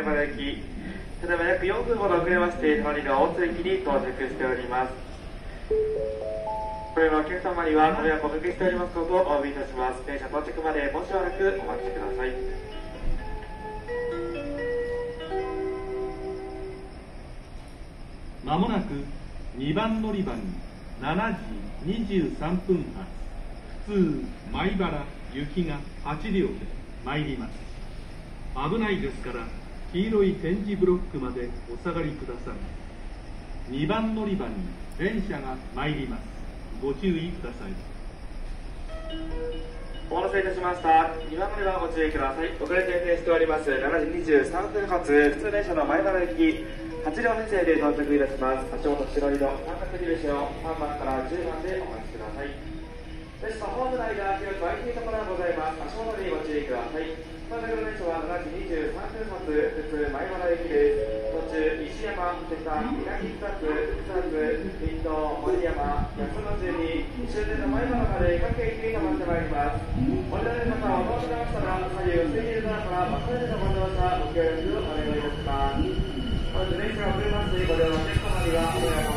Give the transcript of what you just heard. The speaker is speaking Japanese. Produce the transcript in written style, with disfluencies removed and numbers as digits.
前原駅、ただいま約4分ほど遅れまして、隣の大津駅に到着しております。これはお客様にはご迷惑をおかけしておりますことをお詫びいたします。電車到着までもうしばらくお待ちください。 まもなく2番乗り場に7時23分発普通米原行きが8両で参ります。危ないですから黄色い点字ブロックまでお下がりください。2番乗り場に電車が参ります。ご注意ください。 お待たせいたしました。2番乗り場ご注意ください。遅れて運転しております7時23分発普通電車の前原駅8両編成で到着いたします。足元白色三角印の3番から10番でお待ちください。列車ホーム内が広く空いているところがございます。足元にご注意ください。到着の電車は7時23分発普通前原駅です。途中石山、瀬田、南草津、草津、水戸、森山、安野中に終点の前原まで各駅に停まってまいります。お乗りの方はお通しましたら左右水流側からバス停のご乗車ご協力お願いいたします。まず電車が遅れましてご利用のお客様にはお願い